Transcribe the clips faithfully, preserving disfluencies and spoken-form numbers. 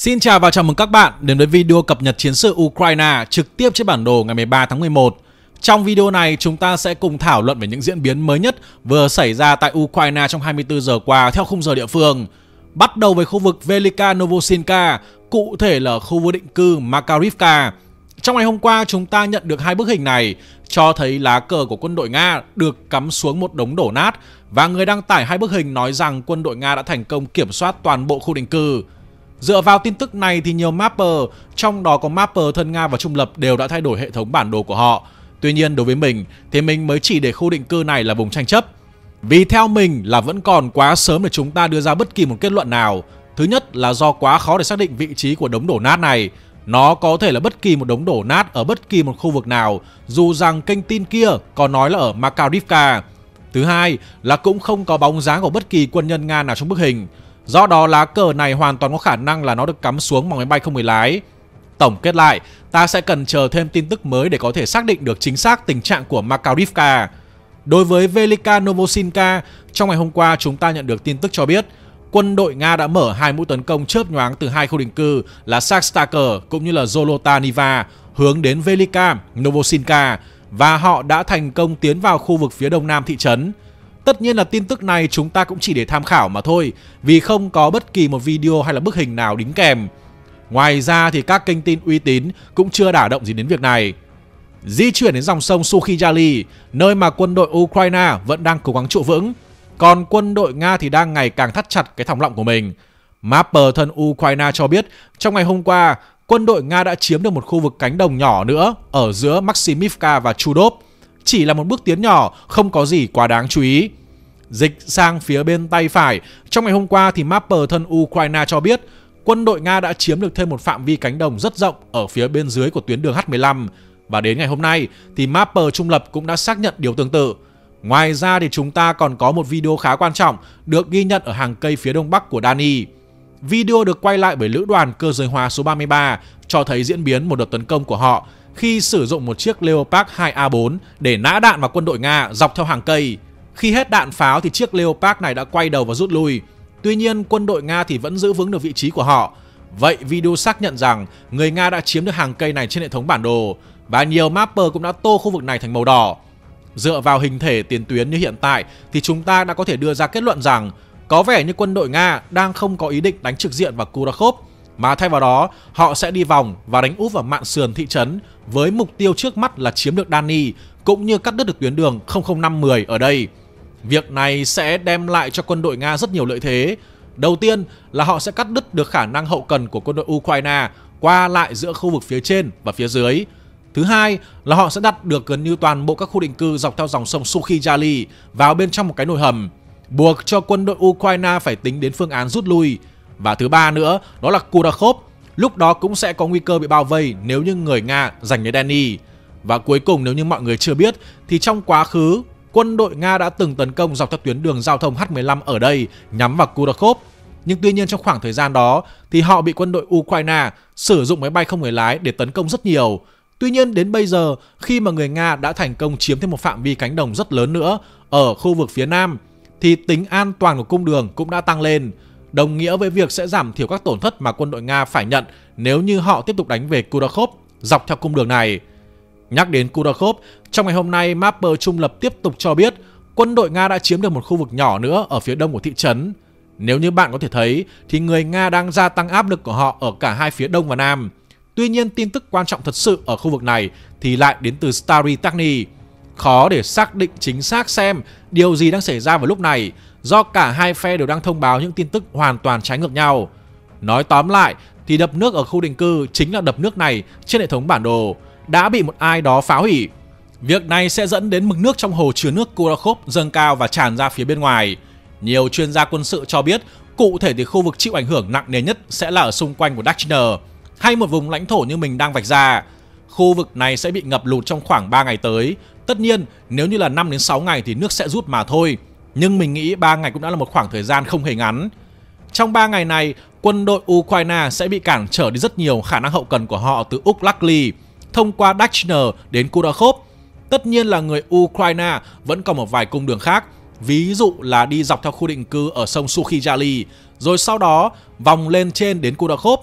Xin chào và chào mừng các bạn đến với video cập nhật chiến sự Ukraine trực tiếp trên bản đồ ngày mười ba tháng mười một. Trong video này chúng ta sẽ cùng thảo luận về những diễn biến mới nhất vừa xảy ra tại Ukraine trong hai mươi tư giờ qua theo khung giờ địa phương. Bắt đầu với khu vực Velika Novosilka, cụ thể là khu vô định cư Makarivka. Trong ngày hôm qua chúng ta nhận được hai bức hình này cho thấy lá cờ của quân đội Nga được cắm xuống một đống đổ nát, và người đăng tải hai bức hình nói rằng quân đội Nga đã thành công kiểm soát toàn bộ khu định cư. Dựa vào tin tức này thì nhiều mapper, trong đó có mapper thân Nga và trung lập, đều đã thay đổi hệ thống bản đồ của họ. Tuy nhiên đối với mình thì mình mới chỉ để khu định cư này là vùng tranh chấp. Vì theo mình là vẫn còn quá sớm để chúng ta đưa ra bất kỳ một kết luận nào. Thứ nhất là do quá khó để xác định vị trí của đống đổ nát này. Nó có thể là bất kỳ một đống đổ nát ở bất kỳ một khu vực nào, dù rằng kênh tin kia có nói là ở Makarivka. Thứ hai là cũng không có bóng dáng của bất kỳ quân nhân Nga nào trong bức hình. Do đó lá cờ này hoàn toàn có khả năng là nó được cắm xuống bằng máy bay không người lái. Tổng kết lại, ta sẽ cần chờ thêm tin tức mới để có thể xác định được chính xác tình trạng của Makarivka. Đối với Velika Novosilka, trong ngày hôm qua chúng ta nhận được tin tức cho biết quân đội Nga đã mở hai mũi tấn công chớp nhoáng từ hai khu định cư là Shakhtarka cũng như là Zolota Niva hướng đến Velika Novosilka, và họ đã thành công tiến vào khu vực phía đông nam thị trấn. Tất nhiên là tin tức này chúng ta cũng chỉ để tham khảo mà thôi, vì không có bất kỳ một video hay là bức hình nào đính kèm. Ngoài ra thì các kênh tin uy tín cũng chưa đả động gì đến việc này. Di chuyển đến dòng sông Sukhi Jali, nơi mà quân đội Ukraine vẫn đang cố gắng trụ vững, còn quân đội Nga thì đang ngày càng thắt chặt cái thòng lọng của mình. Mapper thân Ukraine cho biết trong ngày hôm qua, quân đội Nga đã chiếm được một khu vực cánh đồng nhỏ nữa ở giữa Maximivka và Chudov. Chỉ là một bước tiến nhỏ, không có gì quá đáng chú ý. Dịch sang phía bên tay phải, trong ngày hôm qua thì mapper thân Ukraine cho biết quân đội Nga đã chiếm được thêm một phạm vi cánh đồng rất rộng ở phía bên dưới của tuyến đường H mười lăm. Và đến ngày hôm nay thì mapper trung lập cũng đã xác nhận điều tương tự. Ngoài ra thì chúng ta còn có một video khá quan trọng được ghi nhận ở hàng cây phía đông bắc của Dani. Video được quay lại bởi lữ đoàn cơ giới hóa số ba mươi ba cho thấy diễn biến một đợt tấn công của họ khi sử dụng một chiếc Leopard hai A bốn để nã đạn vào quân đội Nga dọc theo hàng cây. Khi hết đạn pháo thì chiếc Leopard này đã quay đầu và rút lui. Tuy nhiên quân đội Nga thì vẫn giữ vững được vị trí của họ. Vậy video xác nhận rằng người Nga đã chiếm được hàng cây này trên hệ thống bản đồ, và nhiều mapper cũng đã tô khu vực này thành màu đỏ. Dựa vào hình thể tiền tuyến như hiện tại thì chúng ta đã có thể đưa ra kết luận rằng có vẻ như quân đội Nga đang không có ý định đánh trực diện vào Kurakhov, mà thay vào đó họ sẽ đi vòng và đánh úp vào mạn sườn thị trấn với mục tiêu trước mắt là chiếm được Dani cũng như cắt đứt được tuyến đường không không năm mười ở đây. Việc này sẽ đem lại cho quân đội Nga rất nhiều lợi thế. Đầu tiên là họ sẽ cắt đứt được khả năng hậu cần của quân đội Ukraine qua lại giữa khu vực phía trên và phía dưới. Thứ hai là họ sẽ đặt được gần như toàn bộ các khu định cư dọc theo dòng sông Sukhi Jali vào bên trong một cái nồi hầm, buộc cho quân đội Ukraine phải tính đến phương án rút lui. Và thứ ba nữa đó là Kurakhov, lúc đó cũng sẽ có nguy cơ bị bao vây nếu như người Nga giành lấy Dani. Và cuối cùng, nếu như mọi người chưa biết thì trong quá khứ quân đội Nga đã từng tấn công dọc theo tuyến đường giao thông H mười lăm ở đây nhắm vào Kurakhov. Nhưng tuy nhiên trong khoảng thời gian đó thì họ bị quân đội Ukraine sử dụng máy bay không người lái để tấn công rất nhiều. Tuy nhiên đến bây giờ, khi mà người Nga đã thành công chiếm thêm một phạm vi cánh đồng rất lớn nữa ở khu vực phía nam, thì tính an toàn của cung đường cũng đã tăng lên, đồng nghĩa với việc sẽ giảm thiểu các tổn thất mà quân đội Nga phải nhận nếu như họ tiếp tục đánh về Kurakhov dọc theo cung đường này. Nhắc đến Kurakhov, trong ngày hôm nay mapper trung lập tiếp tục cho biết quân đội Nga đã chiếm được một khu vực nhỏ nữa ở phía đông của thị trấn. Nếu như bạn có thể thấy thì người Nga đang gia tăng áp lực của họ ở cả hai phía đông và nam. Tuy nhiên tin tức quan trọng thật sự ở khu vực này thì lại đến từ Stary Tagny. Khó để xác định chính xác xem điều gì đang xảy ra vào lúc này, do cả hai phe đều đang thông báo những tin tức hoàn toàn trái ngược nhau. Nói tóm lại thì đập nước ở khu định cư, chính là đập nước này trên hệ thống bản đồ, đã bị một ai đó phá hủy. Việc này sẽ dẫn đến mực nước trong hồ chứa nước Kurakhov dâng cao và tràn ra phía bên ngoài. Nhiều chuyên gia quân sự cho biết cụ thể thì khu vực chịu ảnh hưởng nặng nề nhất sẽ là ở xung quanh của Dachner, hay một vùng lãnh thổ như mình đang vạch ra. Khu vực này sẽ bị ngập lụt trong khoảng ba ngày tới. Tất nhiên nếu như là năm đến sáu ngày thì nước sẽ rút mà thôi, nhưng mình nghĩ ba ngày cũng đã là một khoảng thời gian không hề ngắn. Trong ba ngày này, quân đội Ukraine sẽ bị cản trở đi rất nhiều khả năng hậu cần của họ từ Uklakli thông qua Dachner đến Kurakhov. Tất nhiên là người Ukraine vẫn còn một vài cung đường khác, ví dụ là đi dọc theo khu định cư ở sông Sukhi Jali, rồi sau đó vòng lên trên đến Kurakhov.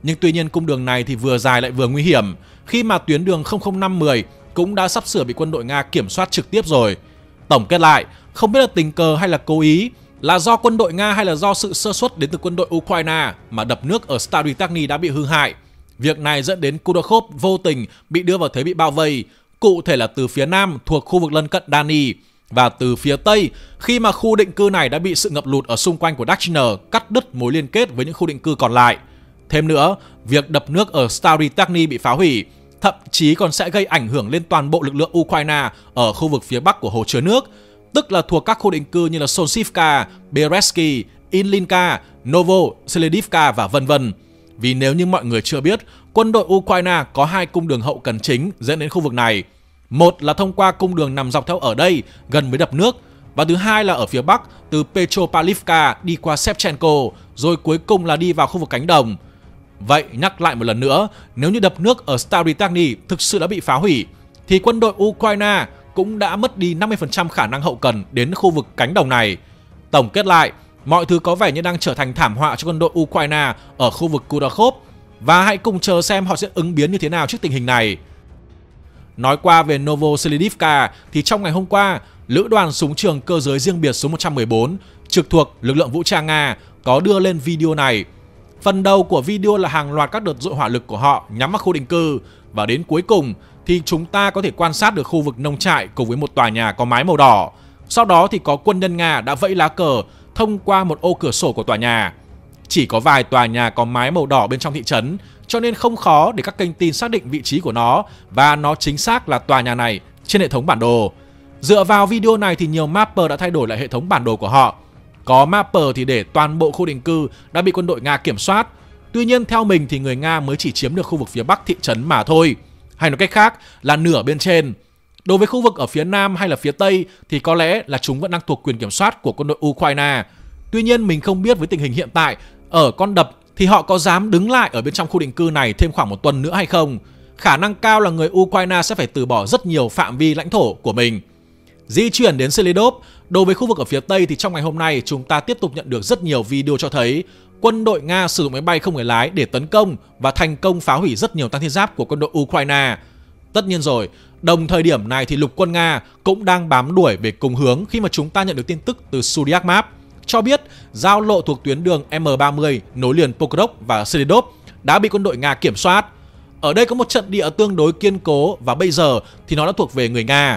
Nhưng tuy nhiên cung đường này thì vừa dài lại vừa nguy hiểm, khi mà tuyến đường không không năm mười cũng đã sắp sửa bị quân đội Nga kiểm soát trực tiếp rồi. Tổng kết lại, không biết là tình cờ hay là cố ý, là do quân đội Nga hay là do sự sơ suất đến từ quân đội Ukraine mà đập nước ở Stary Tagny đã bị hư hại. Việc này dẫn đến Kudakov vô tình bị đưa vào thế bị bao vây, cụ thể là từ phía nam thuộc khu vực lân cận Dani và từ phía tây khi mà khu định cư này đã bị sự ngập lụt ở xung quanh của Dachiner cắt đứt mối liên kết với những khu định cư còn lại. Thêm nữa, việc đập nước ở Stary Tagny bị phá hủy thậm chí còn sẽ gây ảnh hưởng lên toàn bộ lực lượng Ukraine ở khu vực phía bắc của hồ chứa nước, tức là thuộc các khu định cư như là Solsivka, Beresky, Inlinka, Novoselidivka và vân vân. Vì nếu như mọi người chưa biết, quân đội Ukraine có hai cung đường hậu cần chính dẫn đến khu vực này. Một là thông qua cung đường nằm dọc theo ở đây, gần với đập nước, và thứ hai là ở phía bắc từ Petropavlivka đi qua Shevchenko, rồi cuối cùng là đi vào khu vực cánh đồng. Vậy nhắc lại một lần nữa, nếu như đập nước ở Stary Tagny thực sự đã bị phá hủy, thì quân đội Ukraine cũng đã mất đi năm mươi phần trăm khả năng hậu cần đến khu vực cánh đồng này. Tổng kết lại, mọi thứ có vẻ như đang trở thành thảm họa cho quân đội Ukraine ở khu vực Kudakov, và hãy cùng chờ xem họ sẽ ứng biến như thế nào trước tình hình này. Nói qua về Novoselidivka thì trong ngày hôm qua, Lữ đoàn súng trường cơ giới riêng biệt số một trăm mười bốn trực thuộc lực lượng vũ trang Nga có đưa lên video này. Phần đầu của video là hàng loạt các đợt dội hỏa lực của họ nhắm vào khu định cư, và đến cuối cùng thì chúng ta có thể quan sát được khu vực nông trại cùng với một tòa nhà có mái màu đỏ. Sau đó thì có quân nhân Nga đã vẫy lá cờ thông qua một ô cửa sổ của tòa nhà. Chỉ có vài tòa nhà có mái màu đỏ bên trong thị trấn, cho nên không khó để các kênh tin xác định vị trí của nó, và nó chính xác là tòa nhà này trên hệ thống bản đồ. Dựa vào video này thì nhiều mapper đã thay đổi lại hệ thống bản đồ của họ. Có mapper thì để toàn bộ khu định cư đã bị quân đội Nga kiểm soát. Tuy nhiên theo mình thì người Nga mới chỉ chiếm được khu vực phía bắc thị trấn mà thôi. Hay nói cách khác là nửa bên trên. Đối với khu vực ở phía nam hay là phía tây thì có lẽ là chúng vẫn đang thuộc quyền kiểm soát của quân đội Ukraine. Tuy nhiên mình không biết với tình hình hiện tại ở con đập thì họ có dám đứng lại ở bên trong khu định cư này thêm khoảng một tuần nữa hay không. Khả năng cao là người Ukraine sẽ phải từ bỏ rất nhiều phạm vi lãnh thổ của mình. Di chuyển đến Selidov, đối với khu vực ở phía tây thì trong ngày hôm nay chúng ta tiếp tục nhận được rất nhiều video cho thấy quân đội Nga sử dụng máy bay không người lái để tấn công và thành công phá hủy rất nhiều tăng thiết giáp của quân đội Ukraine. Tất nhiên rồi, đồng thời điểm này thì lục quân Nga cũng đang bám đuổi về cùng hướng khi mà chúng ta nhận được tin tức từ Zodiac Map cho biết giao lộ thuộc tuyến đường M ba mươi nối liền Pokrovsk và Selidov đã bị quân đội Nga kiểm soát. Ở đây có một trận địa tương đối kiên cố và bây giờ thì nó đã thuộc về người Nga.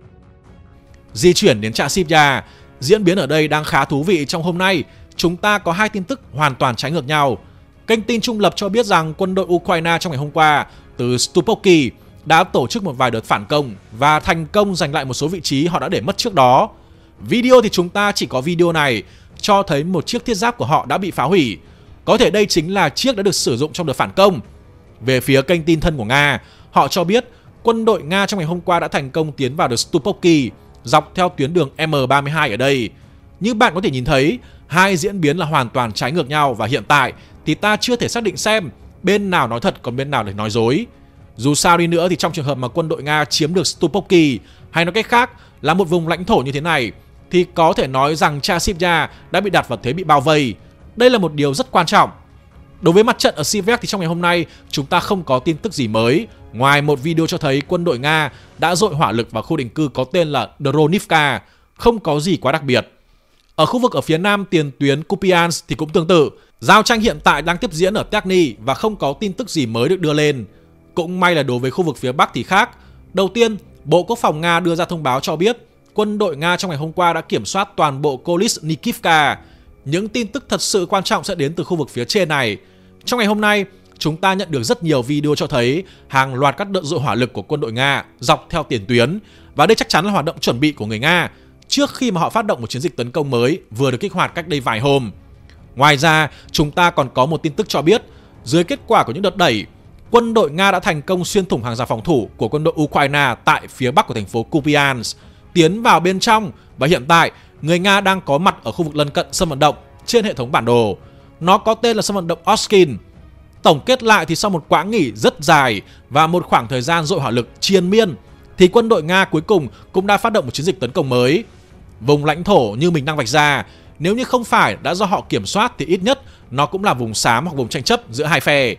Di chuyển đến Chasiv-Yar, diễn biến ở đây đang khá thú vị. Trong hôm nay, chúng ta có hai tin tức hoàn toàn trái ngược nhau. Kênh tin trung lập cho biết rằng quân đội Ukraine trong ngày hôm qua từ Stupovky đã tổ chức một vài đợt phản công và thành công giành lại một số vị trí họ đã để mất trước đó. Video thì chúng ta chỉ có video này cho thấy một chiếc thiết giáp của họ đã bị phá hủy. Có thể đây chính là chiếc đã được sử dụng trong đợt phản công. Về phía kênh tin thân của Nga, họ cho biết quân đội Nga trong ngày hôm qua đã thành công tiến vào được Stupovky dọc theo tuyến đường M ba mươi hai ở đây. Như bạn có thể nhìn thấy, hai diễn biến là hoàn toàn trái ngược nhau và hiện tại thì ta chưa thể xác định xem bên nào nói thật còn bên nào để nói dối. Dù sao đi nữa thì trong trường hợp mà quân đội Nga chiếm được Stupovky, hay nói cách khác là một vùng lãnh thổ như thế này, thì có thể nói rằng Chasiv-Yar đã bị đặt vào thế bị bao vây. Đây là một điều rất quan trọng. Đối với mặt trận ở Siversk thì trong ngày hôm nay chúng ta không có tin tức gì mới, ngoài một video cho thấy quân đội Nga đã dội hỏa lực vào khu định cư có tên là Dronivka, không có gì quá đặc biệt. Ở khu vực ở phía nam tiền tuyến Kupiansk thì cũng tương tự. Giao tranh hiện tại đang tiếp diễn ở Tagny và không có tin tức gì mới được đưa lên. Cũng may là đối với khu vực phía bắc thì khác. Đầu tiên, Bộ Quốc phòng Nga đưa ra thông báo cho biết quân đội Nga trong ngày hôm qua đã kiểm soát toàn bộ Kolesnikivka. Những tin tức thật sự quan trọng sẽ đến từ khu vực phía trên này. Trong ngày hôm nay, chúng ta nhận được rất nhiều video cho thấy hàng loạt các đợt dội hỏa lực của quân đội Nga dọc theo tiền tuyến, và đây chắc chắn là hoạt động chuẩn bị của người Nga trước khi mà họ phát động một chiến dịch tấn công mới vừa được kích hoạt cách đây vài hôm. Ngoài ra, chúng ta còn có một tin tức cho biết dưới kết quả của những đợt đẩy, quân đội Nga đã thành công xuyên thủng hàng rào phòng thủ của quân đội Ukraine tại phía bắc của thành phố Kupiansk, tiến vào bên trong, và hiện tại người Nga đang có mặt ở khu vực lân cận sân vận động trên hệ thống bản đồ. Nó có tên là sân vận động Oskin. Tổng kết lại thì sau một quãng nghỉ rất dài và một khoảng thời gian dội hỏa lực triền miên thì quân đội Nga cuối cùng cũng đã phát động một chiến dịch tấn công mới. Vùng lãnh thổ như mình đang vạch ra, nếu như không phải đã do họ kiểm soát thì ít nhất nó cũng là vùng xám hoặc vùng tranh chấp giữa hai phe.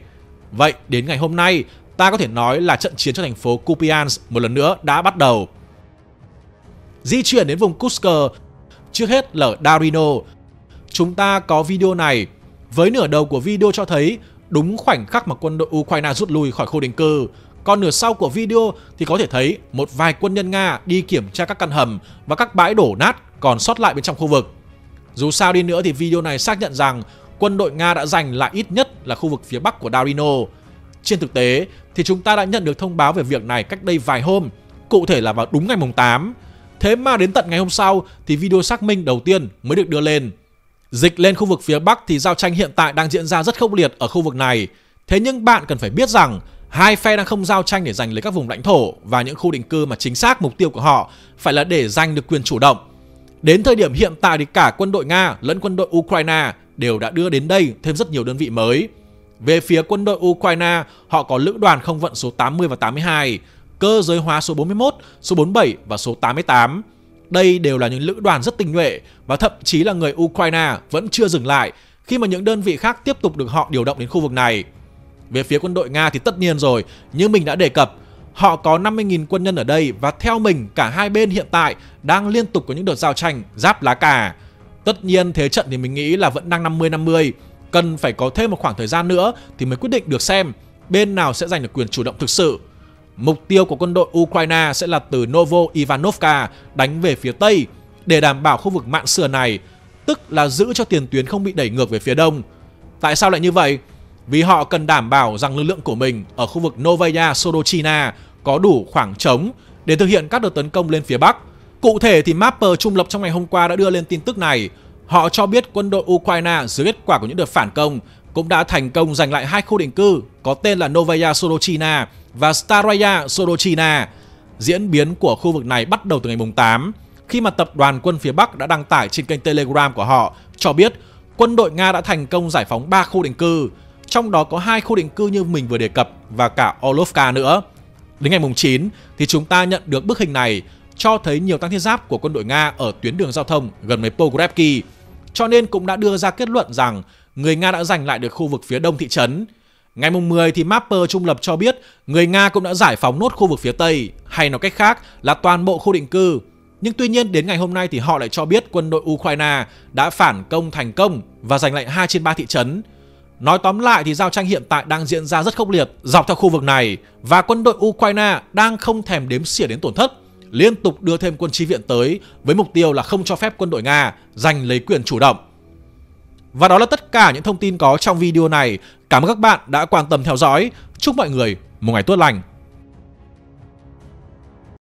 Vậy đến ngày hôm nay, ta có thể nói là trận chiến cho thành phố Kupiansk một lần nữa đã bắt đầu. Di chuyển đến vùng Kursk, trước hết là ở Darino. Chúng ta có video này, với nửa đầu của video cho thấy đúng khoảnh khắc mà quân đội Ukraine rút lui khỏi khu định cư. Còn nửa sau của video thì có thể thấy một vài quân nhân Nga đi kiểm tra các căn hầm và các bãi đổ nát còn sót lại bên trong khu vực. Dù sao đi nữa thì video này xác nhận rằng quân đội Nga đã giành lại ít nhất là khu vực phía bắc của Darino. Trên thực tế thì chúng ta đã nhận được thông báo về việc này cách đây vài hôm, cụ thể là vào đúng ngày mùng tám. Thế mà đến tận ngày hôm sau thì video xác minh đầu tiên mới được đưa lên. Dịch lên khu vực phía bắc thì giao tranh hiện tại đang diễn ra rất khốc liệt ở khu vực này. Thế nhưng bạn cần phải biết rằng hai phe đang không giao tranh để giành lấy các vùng lãnh thổ và những khu định cư mà chính xác mục tiêu của họ phải là để giành được quyền chủ động. Đến thời điểm hiện tại thì cả quân đội Nga lẫn quân đội Ukraine đều đã đưa đến đây thêm rất nhiều đơn vị mới. Về phía quân đội Ukraine, họ có lữ đoàn không vận số tám mươi và tám mươi hai, cơ giới hóa số bốn mươi mốt, số bốn mươi bảy và số tám mươi tám. Đây đều là những lữ đoàn rất tinh nhuệ và thậm chí là người Ukraine vẫn chưa dừng lại khi mà những đơn vị khác tiếp tục được họ điều động đến khu vực này. Về phía quân đội Nga thì tất nhiên rồi, như mình đã đề cập, họ có năm mươi nghìn quân nhân ở đây và theo mình cả hai bên hiện tại đang liên tục có những đợt giao tranh giáp lá cà. Tất nhiên thế trận thì mình nghĩ là vẫn đang năm mươi năm mươi, cần phải có thêm một khoảng thời gian nữa thì mới quyết định được xem bên nào sẽ giành được quyền chủ động thực sự. Mục tiêu của quân đội Ukraine sẽ là từ Novo Ivanovka đánh về phía Tây để đảm bảo khu vực mạn sườn này, tức là giữ cho tiền tuyến không bị đẩy ngược về phía Đông. Tại sao lại như vậy? Vì họ cần đảm bảo rằng lực lượng của mình ở khu vực Novaya Sodochina có đủ khoảng trống để thực hiện các đợt tấn công lên phía Bắc. Cụ thể thì Mapper trung lập trong ngày hôm qua đã đưa lên tin tức này. Họ cho biết quân đội Ukraine dưới kết quả của những đợt phản công cũng đã thành công giành lại hai khu định cư có tên là Novaya Sodochina và Staraya Sodochina. Diễn biến của khu vực này bắt đầu từ ngày mùng tám, khi mà tập đoàn quân phía Bắc đã đăng tải trên kênh Telegram của họ cho biết quân đội Nga đã thành công giải phóng ba khu định cư, trong đó có hai khu định cư như mình vừa đề cập và cả Orlovka nữa. Đến ngày mùng chín thì chúng ta nhận được bức hình này cho thấy nhiều tăng thiết giáp của quân đội Nga ở tuyến đường giao thông gần với Pogrevki, cho nên cũng đã đưa ra kết luận rằng người Nga đã giành lại được khu vực phía đông thị trấn. Ngày mùng mười thì Mapper trung lập cho biết người Nga cũng đã giải phóng nốt khu vực phía Tây, hay nói cách khác là toàn bộ khu định cư. Nhưng tuy nhiên đến ngày hôm nay thì họ lại cho biết quân đội Ukraine đã phản công thành công và giành lại hai trên ba thị trấn. Nói tóm lại thì giao tranh hiện tại đang diễn ra rất khốc liệt dọc theo khu vực này và quân đội Ukraine đang không thèm đếm xỉa đến tổn thất, liên tục đưa thêm quân chi viện tới với mục tiêu là không cho phép quân đội Nga giành lấy quyền chủ động. Và đó là tất cả những thông tin có trong video này. Cảm ơn các bạn đã quan tâm theo dõi. Chúc mọi người một ngày tốt lành.